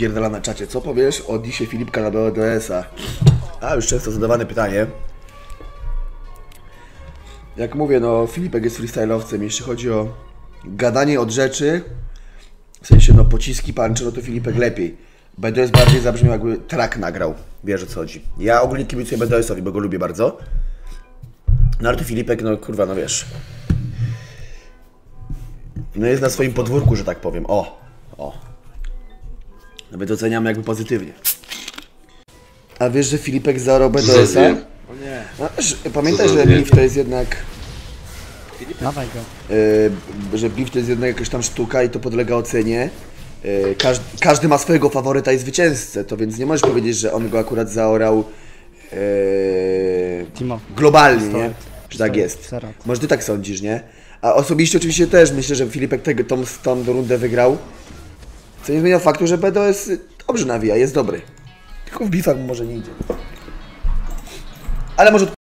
odpierdala na czacie. Co powiesz o disie Filipka na BDS-a? A, już często zadawane pytanie. Jak mówię, no Filipek jest freestyle'owcem, jeśli chodzi o gadanie od rzeczy, w sensie no pociski punch, no to Filipek lepiej. BDS bardziej zabrzmiał, jakby track nagrał, wiesz o co chodzi. Ja ogólnie kibicuję BDS-owi, bo go lubię bardzo. No ale to Filipek, no kurwa, no wiesz. No jest na swoim podwórku, że tak powiem, o. Nawet oceniamy jakby pozytywnie. A wiesz, że Filipek zaorał BDS-a? O nie. No, pamiętaj, że beef to jest jednak... Dawaj go. Że beef to jest jednak jakaś tam sztuka i to podlega ocenie. Każdy ma swojego faworyta i zwycięzcę, to więc nie możesz powiedzieć, że on go akurat zaorał Timo. globalnie, nie? Że tak jest. Serat. Może ty tak sądzisz, nie? A osobiście oczywiście też myślę, że Filipek tą rundę wygrał. Co nie zmienia faktu, że BDS dobrze nawija, jest dobry. Tylko w beefach może nie idzie. Ale może